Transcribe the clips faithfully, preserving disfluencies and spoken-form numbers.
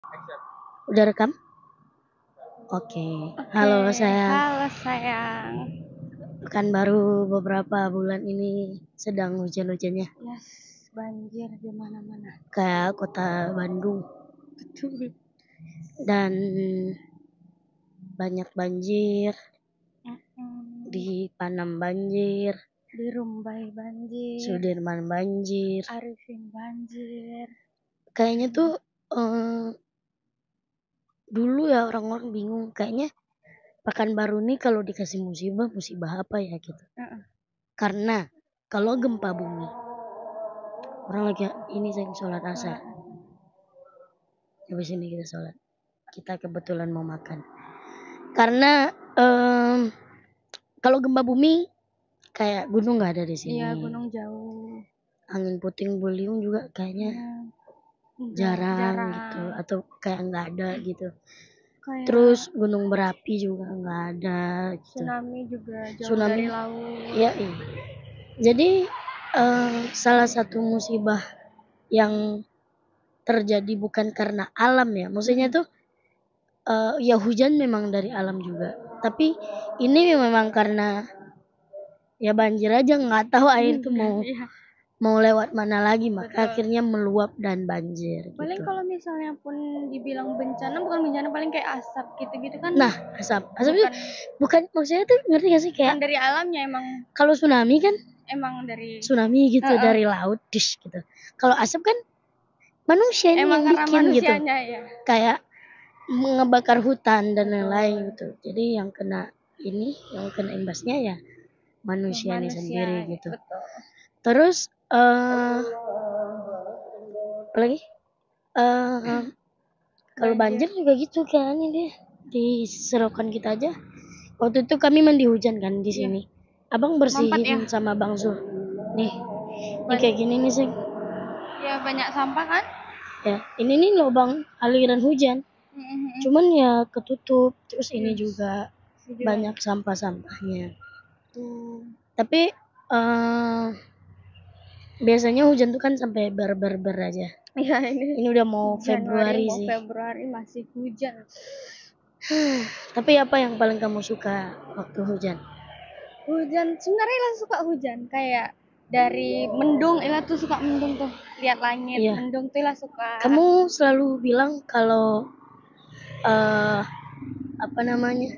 Udah rekam? Oke. Halo Oke, sayang. halo sayang. Kan baru beberapa bulan ini sedang hujan-hujannya. Yes, banjir di mana-mana. Kayak kota Bandung. Betul. Dan banyak banjir. Mm-mm. Di Panam banjir. Di Rumbai banjir. Sudirman banjir. Arifin banjir. Kayaknya tuh eh, dulu ya orang-orang bingung. Kayaknya Pekanbaru nih kalau dikasih musibah, musibah apa ya gitu. Uh-uh. Karena kalau gempa bumi, orang lagi ini saya sholat asar. Habis ini kita sholat. Kita kebetulan mau makan. Karena um, kalau gempa bumi kayak gunung nggak ada di sini. Iya, gunung jauh. Angin puting beliung juga kayaknya Enggak, jarang, jarang gitu, atau kayak nggak ada gitu. Kayak Terus gunung berapi juga nggak ada. Gitu. Tsunami juga jauh Tsunami, dari laut. Ya, iya. Jadi uh, salah satu musibah yang terjadi bukan karena alam ya, maksudnya tuh uh, ya hujan memang dari alam juga, tapi ini memang karena ya banjir aja, nggak tahu air tuh mau Iya. mau lewat mana lagi, maka Betul. akhirnya meluap dan banjir. Paling gitu. kalau misalnya pun dibilang bencana, bukan bencana, paling kayak asap gitu-gitu kan. Nah, asap, asap bukan, itu bukan maksudnya tuh, ngerti gak sih, kayak bukan dari alamnya, emang kalau tsunami kan emang dari tsunami gitu, uh-uh. dari laut dish gitu. Kalau asap kan manusia emang yang karena bikin gitu, manusianya ya. kayak ngebakar hutan dan lain-lain gitu. Jadi yang kena ini, yang kena imbasnya ya manusia ini sendiri ya, gitu. betul. Terus uh, apa lagi? Uh, kalau banjir juga gitu kayaknya dia di serokan kita aja. Waktu itu kami mandi hujan kan di sini. Iya. Abang bersihin ya? Sama Bang Zul. Nih, ini kayak gini nih sih. Ya banyak sampah kan? Ya, ini nih lubang aliran hujan. Mm-hmm. Cuman ya ketutup. Terus yes. Ini juga yes. Banyak sampah-sampahnya. Hmm. Tapi uh, biasanya hujan tuh kan sampai ber-ber-ber aja. Iya, ini. Ini udah mau Februari mau sih. Februari masih hujan. Tapi apa yang paling kamu suka waktu hujan? Hujan, sebenarnya Ila suka hujan. Kayak dari mendung, Ila tuh suka mendung tuh. Lihat langit, iya. Mendung tuh Ila suka. Kamu selalu bilang kalau uh, apa namanya,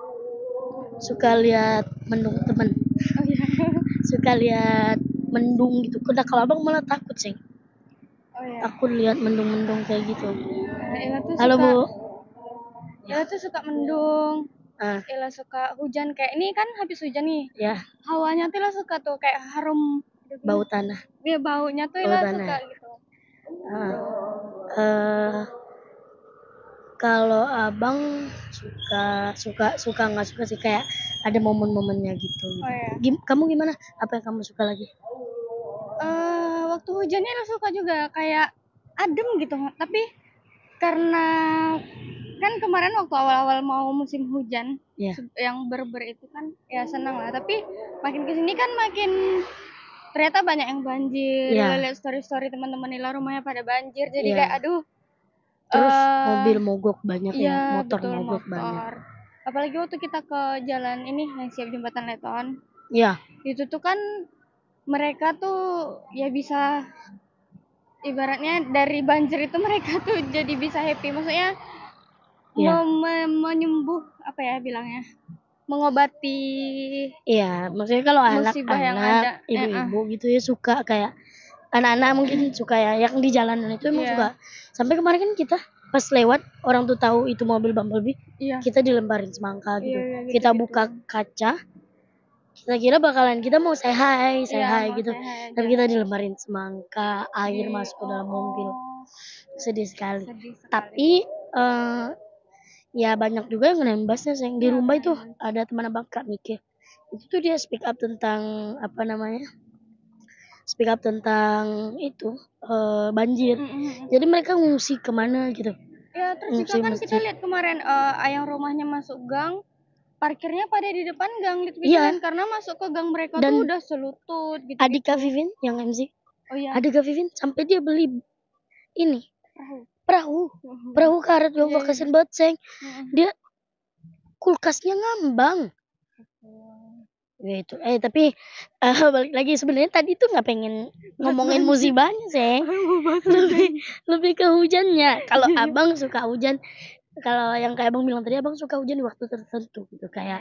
suka lihat mendung temen. Oh iya. Suka lihat mendung gitu. Udah, kalau abang malah takut sih. Oh iya. Takut lihat mendung-mendung kayak gitu. Nah, Ila tuh Halo suka, Bu. Ila tuh suka mendung. Ah. Ila suka hujan, kayak ini kan habis hujan nih. Ya. Hawanya tuh Ila suka tuh kayak harum. Bau tanah. Iya, baunya tuh Bau Ila tanah. suka gitu. Ah. Uh, kalau abang suka suka suka nggak suka sih, kayak ada momen-momennya gitu. gitu. Oh, iya. Gim, kamu gimana? Apa yang kamu suka lagi? Uh, waktu hujannya Ila suka juga, kayak adem gitu. Tapi karena kan kemarin waktu awal-awal mau musim hujan, yeah. yang ber-ber itu kan ya senang lah. Tapi makin kesini kan makin ternyata banyak yang banjir. Yeah. Lihat story-story teman-teman Ila rumahnya pada banjir, jadi yeah. kayak aduh. Terus uh, mobil mogok banyak iya, ya, motor betul, mogok motor. banyak. Apalagi waktu kita ke jalan ini yang siap jembatan Leton. Iya. Itu tuh kan mereka tuh ya bisa, ibaratnya dari banjir itu mereka tuh jadi bisa happy. Maksudnya yeah. me- menyembuh apa ya bilangnya, mengobati. Iya, maksudnya kalau anak-anak, ibu-ibu eh, gitu ya suka, kayak anak-anak mungkin suka ya yang di jalanan itu emang yeah. suka. Sampai kemarin kan kita pas lewat, orang tuh tahu itu mobil Bumblebee, yeah. kita dilemparin semangka gitu. Yeah, yeah, kita gitu, buka gitu. Kaca, kita kira bakalan kita mau say hi, say yeah, hi gitu. Hi tapi kita dilemparin semangka, air yeah. masuk ke dalam mobil. Sedih sekali. Sedih sekali. Tapi uh, ya banyak juga yang nembasnya, sayang. Di Rumbai tuh ada teman abang, Kak Miki. Itu tuh dia speak up tentang apa namanya? Speak up tentang itu uh, banjir. Mm-hmm. Jadi mereka ngungsi kemana gitu. Ya, terus ngungsi juga kan masjid. Kita lihat kemarin uh, yang rumahnya masuk gang, parkirnya pada di depan gang gitu yeah. karena masuk ke gang mereka. Dan tuh udah selutut gitu. Adik Kak Vivin yang M C. Oh iya. Adik Kak Vivin sampai dia beli ini perahu. perahu, perahu karet yang yeah, kasian banget seng. Dia kulkasnya ngambang. Ya itu. Eh tapi uh, balik lagi sebenarnya tadi tuh nggak pengen ngomongin musibahnya seng. lebih lebih ke hujannya. Kalau abang suka hujan, kalau yang kayak abang bilang tadi, abang suka hujan di waktu tertentu gitu kayak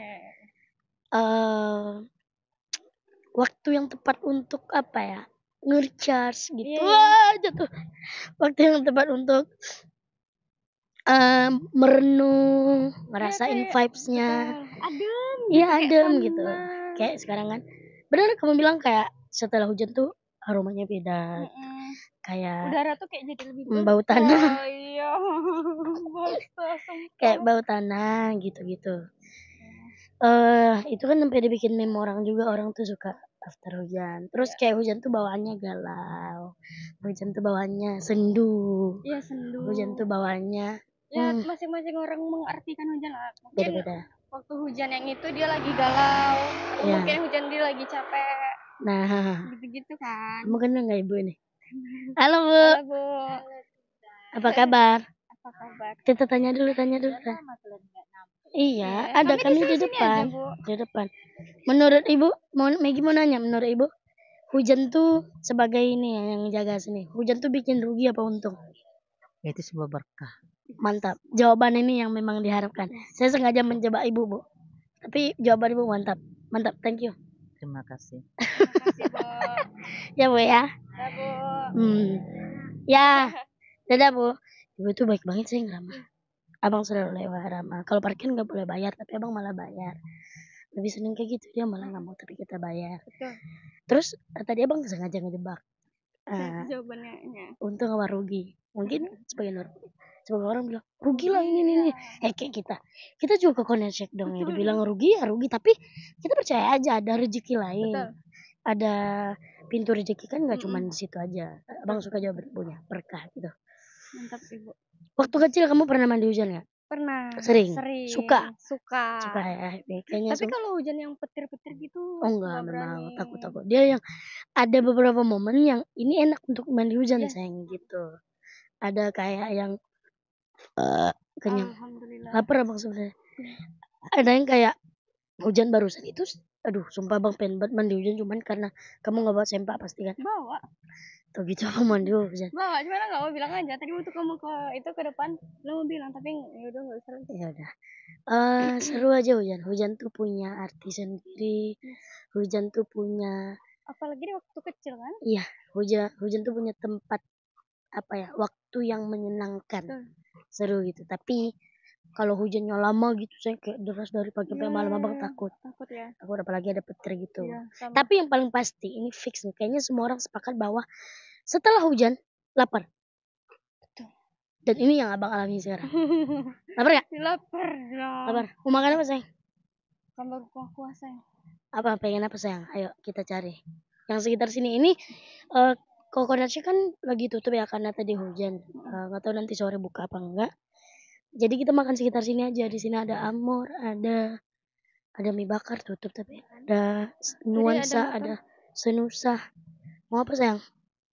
uh, waktu yang tepat untuk apa ya, nge-charge gitu. Yeah. Wah jatuh. Waktu yang tepat untuk uh, merenung, ngerasain vibes-nya. Adem. Iya adem gitu. Kayak sekarang kan. Benar kamu bilang kayak setelah hujan tuh aromanya beda. Mm-mm. Kayak udara tuh kayak jadi lebih bau tanah. Oh iya. Kayak bau tanah gitu-gitu. Eh uh, itu kan sampai dibikin meme orang juga, orang tuh suka after hujan. Terus yeah. Kayak hujan tuh bawaannya galau. Hujan tuh bawaannya sendu. Iya, sendu. Hujan tuh bawaannya ya hmm. masing-masing orang mengartikan hujan lah. Mungkin beda-beda. Waktu hujan yang itu dia lagi galau, atau yeah. Mungkin hujan dia lagi capek. Nah, gitu-gitu kan. Kamu kenal nggak ibu ini? Halo bu. Halo bu. Apa kabar? Apa kabar? Kita tanya dulu, tanya dulu. Kan? Iya, yeah. Ada kami, kami di depan. Aja, di depan. Menurut ibu, mau Megi mau nanya, menurut ibu, hujan tuh sebagai ini yang jaga sini. Hujan tuh bikin rugi apa untung? Itu sebuah berkah. Mantap. Jawaban ini yang memang diharapkan. Saya sengaja menjebak ibu, Bu. Tapi jawaban ibu mantap. Mantap. Thank you. Terima kasih. Terima kasih, Bu. Ya, Bu ya. Ya, Bu. Hmm. Ya. Dadah, Bu. Ibu tuh baik banget sih ramah. Abang selalu lewat ramah. Kalau parkir nggak boleh bayar, tapi abang malah bayar. Lebih seneng kayak gitu, dia malah nggak mau tapi kita bayar. Betul. Terus tadi abang sengaja ngejebak. Uh, jawabannya. Untung apa rugi? Mungkin sebagian orang, sebagian orang bilang rugi lah ini ini. Eh kayak kita, kita juga koneksi dong ya. Dibilang rugi ya rugi, tapi kita percaya aja ada rezeki lain. Betul. Ada pintu rezeki kan nggak cuma di situ aja. Abang suka jawab punya berkah gitu. Mantap ibu. Waktu kecil kamu pernah mandi hujan nggak? Pernah. Sering. Sering. Suka. Suka. Suka ya. Kayaknya tapi kalau hujan yang petir-petir gitu. Oh enggak, memang takut-takut. Dia yang ada beberapa momen yang ini enak untuk mandi hujan yeah. Sayang gitu. Ada kayak yang uh, kenyang. Lapar abang sebenarnya. Ada yang kayak hujan barusan itu, aduh, sumpah bang pengen banget mandi hujan cuman karena kamu nggak bawa sempak pasti kan? Bawa. Tuh gitu apa mandi hujan? Bawa, cuma nggak mau bilang aja. Tadi waktu kamu ke itu ke depan, lo mau bilang tapi ya udah nggak usah. Ya udah. Uh, seru aja hujan. Hujan tuh punya arti sendiri. Hujan tuh punya. Apalagi di waktu kecil kan? Iya, hujan hujan tuh punya tempat apa ya? Waktu yang menyenangkan. Betul. Seru gitu. Tapi kalau hujannya lama gitu, saya kayak deras dari pagi sampai yeah, malam abang takut. Takut ya. Takut apalagi ada petir gitu. Yeah, tapi yang paling pasti ini fix nih. Kayaknya semua orang sepakat bahwa setelah hujan lapar. Betul. Dan ini yang abang alami sekarang. Lapar gak? Lapar dong. Lapar. Mau makan apa sayang? Tambah kuah-kuah sayang. Apa pengen apa sayang? Ayo kita cari. Yang sekitar sini ini uh, kokonatnya kan lagi tutup ya karena tadi hujan. Uh, gak tahu nanti sore buka apa enggak. Jadi kita makan sekitar sini aja. Di sini ada amor, ada ada mie bakar tutup tapi ada nuansa, ada, ada senusah. Mau apa sayang?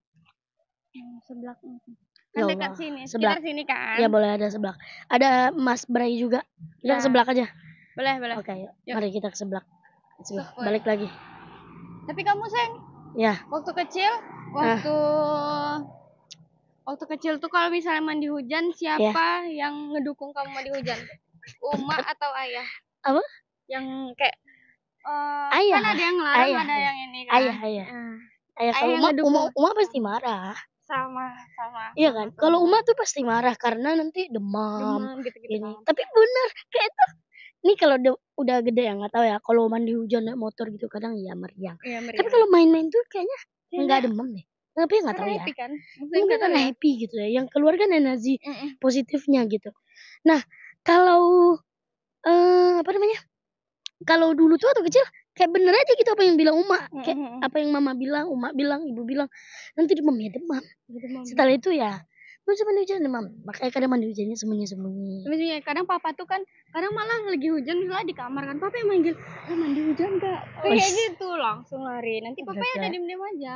Seblak. Kan dekat sini, seblak sini kan. Ya boleh ada seblak. Ada Mas Bray juga. Kita ya. Ke seblak aja. Boleh, boleh. Oke, yuk. Yuk. Mari kita ke seblak. Balik lagi. Tapi kamu sayang, ya. Waktu kecil, waktu ah. waktu kecil tuh kalau misalnya mandi hujan, siapa ya. Yang ngedukung kamu mandi hujan? Uma atau ayah? Apa? Yang kayak uh, ayah. Kan ada yang larang, ayah. ada yang ini kan. Ayah, ayah. Hmm. Ayah kalau Uma, Uma, Uma pasti marah. Sama, sama. Iya kan? Kalau Uma tuh pasti marah karena nanti demam. Demam gitu-gitu. Ini. Tapi bener kayak tuh. Ini kalau de- udah gede ya nggak tahu ya. Kalau mandi hujan naik motor gitu kadang ya meriang. Iya, meriang. Tapi kalau main-main tuh kayaknya nggak demam deh. Tapi nggak tahu ya. Happy kan? Mungkin karena happy gitu ya. Yang keluar kan energi Mm-mm. positifnya gitu. Nah kalau uh, apa namanya? Kalau dulu tuh waktu kecil kayak bener aja gitu apa yang bilang Uma. Mm-hmm. Kayak apa yang mama bilang, Uma bilang, ibu bilang. Nanti demam ya demam. demam. Setelah itu ya. Lu cuma mandi hujan demam. Makanya kadang mandi hujannya sembunyi-sembunyi. Sembunyi. Kadang papa tuh kan, kadang malah lagi hujan misalnya di kamar kan. Papa yang manggil, eh mandi hujan gak? Kayak gitu langsung lari. Nanti papa yang ada diem-diem aja.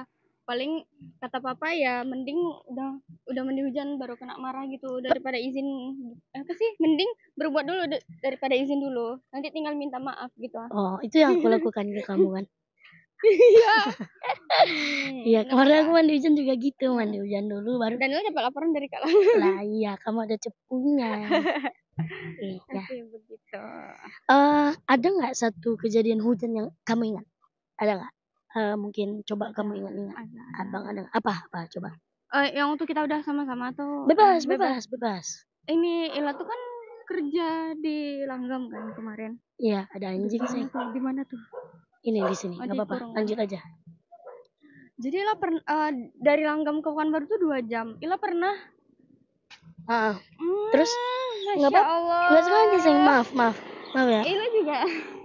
paling kata papa ya mending udah udah mandi hujan baru kena marah gitu daripada izin apa sih mending berbuat dulu de- daripada izin dulu nanti tinggal minta maaf gitu. Oh, itu yang aku lakukan ke kamu kan. Iya. Iya, kemarin aku mandi hujan juga gitu, mandi hujan dulu baru. Dan lo dapat laporan dari Kak Lah iya, kamu ada cepunya. Iya. Oke, begitu. Eh, ada nggak satu kejadian hujan yang kamu ingat? Ada nggak? Eh, mungkin coba kamu ingat-ingat. Ada. Abang ada nggak? Apa? Apa? Coba. Eh, yang waktu kita udah sama-sama tuh. Bebas, eh, bebas, bebas. Ini Ila tuh kan kerja di Langgam kan kemarin. Iya, ada anjing sih. Di mana tuh? Ini di sini, Oh, nggak di apa-apa. Kurung. Lanjut aja. Jadi Ila pernah eh, dari Langgam ke Pekanbaru tuh dua jam. Ila pernah. Ah, Hmm, terus nggak Masya apa? Allah. Nggak sengaja sayang, maaf, maaf, maaf ya. Ila juga.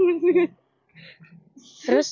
Terus?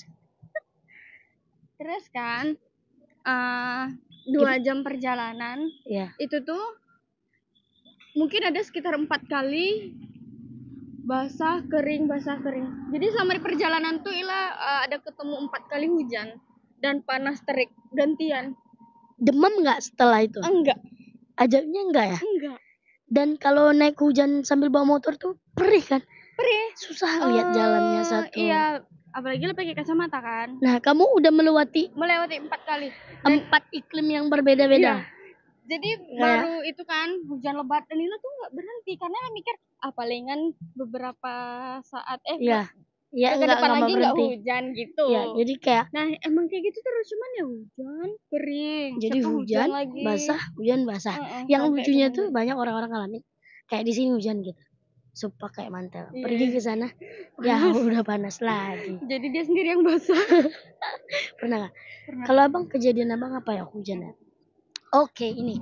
Terus kan, eh dua jam perjalanan. Iya. Itu tuh mungkin ada sekitar empat kali basah kering basah kering. Jadi selama di perjalanan tuh Ila uh, ada ketemu empat kali hujan dan panas terik gantian. Demam nggak setelah itu? Enggak. Ajaknya enggak ya? Enggak. Dan kalau naik hujan sambil bawa motor tuh perih kan? Perih. Susah lihat Uh, jalannya satu. Iya, apalagi lo pakai kacamata kan. Nah, kamu udah melewati melewati empat kali. Dan empat iklim yang berbeda-beda. Iya. Jadi Kayak, baru itu kan hujan lebat dan Ila tuh nggak berhenti karena Ila mikir ah palingan beberapa saat eh iya. Ya, ke enggak, depan enggak lagi nggak berhenti. hujan gitu. Ya, jadi kayak Nah emang kayak gitu terus cuman ya hujan kering. jadi Satu hujan, lagi. basah, hujan basah. Uh-uh, Yang sampai lucunya kemana. tuh banyak orang-orang ngalamin kayak di sini hujan gitu. Sumpah kayak mantel. Iya. Pergi ke sana, ya udah panas lagi. Jadi dia sendiri yang basah. Pernah nggak? Pernah. Kalau abang kejadian abang apa ya hujan ya? Oke, ini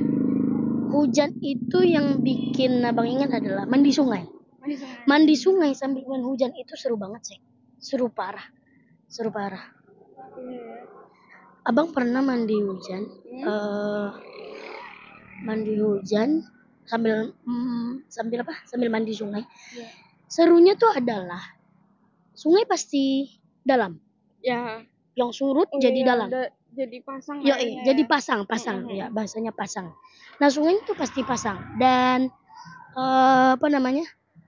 hujan itu yang bikin abang ingat adalah mandi sungai. Mandi sungai. Mandi sungai sambil main hujan itu seru banget sih. Seru parah. Seru parah. Iya. Abang pernah mandi hujan? Hmm? Uh, mandi hujan sambil mm, sambil apa? Sambil mandi sungai. Ya. Serunya tuh adalah sungai pasti dalam. Ya. Yang surut Oh, jadi iya, dalam. da- jadi pasang. Yo, eh, jadi pasang, pasang. Mm-hmm. Ya, bahasanya pasang. Nah, sungai itu pasti pasang dan uh, apa namanya?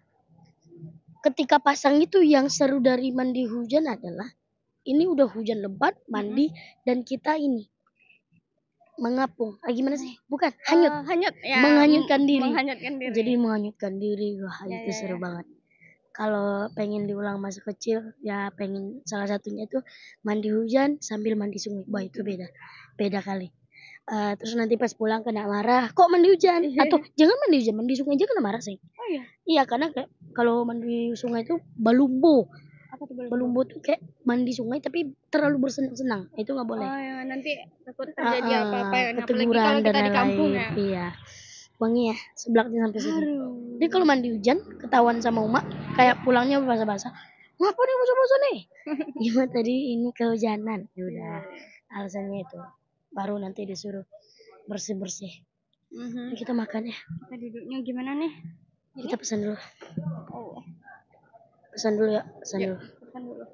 Ketika pasang itu yang seru dari mandi hujan adalah ini udah hujan lebat, mandi mm-hmm. dan kita ini mengapung. Ah, gimana sih? Bukan, hanyut. Uh, hanyut ya. Menghanyutkan diri. Menghanyutkan diri. Jadi menghanyutkan diri. Wah, Ya, itu ya, seru ya. banget. Kalau pengen diulang masa kecil, ya pengen salah satunya itu mandi hujan sambil mandi sungai. Wah, itu beda. Beda kali. Uh, terus nanti pas pulang kena marah, kok mandi hujan? Atau jangan mandi hujan, mandi sungai aja kena marah sih. Oh iya. Iya, karena kayak kalau mandi sungai itu balumbo. Apa tuh balumbo? Balumbo tuh kayak mandi sungai tapi terlalu bersenang-senang. Itu nggak boleh. Oh ya, nanti takut terjadi uh, uh, apa-apa ya. Keteguran Apalagi kalau kita dan di kampung lain-lain. ya. Iya. Wangi ya, sebelaknya sampai sini. Aduh. Jadi kalau mandi hujan ketahuan sama Uma, kayak pulangnya basah-basah. Ngapa nih basah-basah nih? Gimana tadi ini kehujanan. Ya udah. Alasannya itu. Baru nanti disuruh bersih-bersih. Mm-hmm. Kita makan ya. Kita duduknya gimana nih? Kita pesan dulu. Oh. Pesan dulu ya, pesan ya, dulu. Pesan dulu.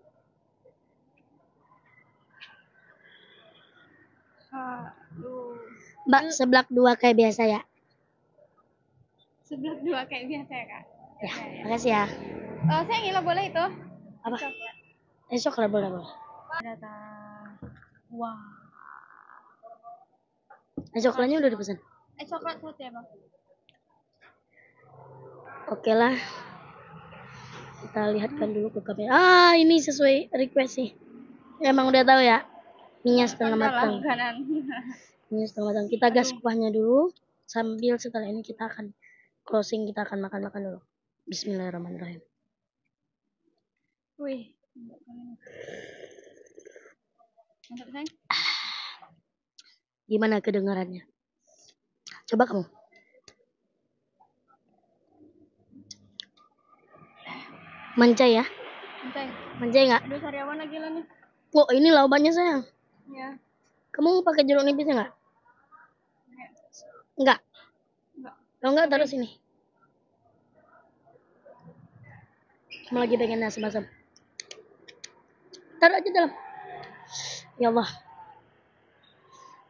Aduh. Mbak, seblak dua kayak biasa ya. Seblak dua kayak biasa ya, Kak. Ya, ya, ya. Makasih ya. Oh, saya nggak boleh itu. Apa? Eh, coklat boleh, boleh. Datang. Wah. Eh, coklatnya udah dipesan. Eh, coklat satu ya, Bang. Oke lah. Kita lihatkan dulu ke kamera. Ah, ini sesuai request sih. Emang udah tahu ya. Minyak setengah matang. Minyak setengah matang. Kita gas kuahnya dulu. Sambil setelah ini kita akan closing, kita akan makan-makan dulu. Bismillahirrahmanirrahim. Wih. Mantap, sayang. Gimana kedengarannya? Coba kamu. Mancai ya? Mancai. Mancai nggak? Aduh, sariawan lagi lah nih. Kok ini laubannya sayang? Ya. Kamu mau pakai jeruk nipisnya nggak? Enggak. Enggak. Kalau enggak taruh sini. Kamu lagi pengen asam-asam. Taruh aja dalam. Ya Allah.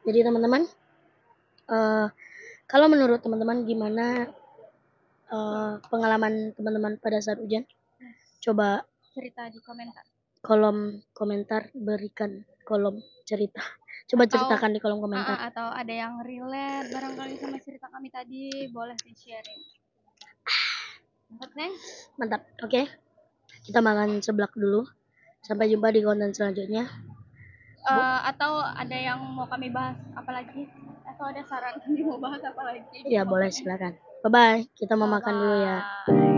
Jadi teman-teman, uh, kalau menurut teman-teman gimana uh, pengalaman teman-teman pada saat hujan? Coba cerita di komentar. Kolom komentar, berikan kolom cerita. Coba atau, ceritakan di kolom komentar. Uh, atau ada yang relate barangkali sama cerita kami tadi, boleh di sharing. Mantap, Neng? Mantap. Oke. Okay. Kita makan seblak dulu. Sampai jumpa di konten selanjutnya. Uh, atau ada yang mau kami bahas apa lagi? Atau ada saran kami mau bahas apa lagi? Ya, boleh, silakan. Bye bye. Kita mau Bye-bye. makan dulu ya.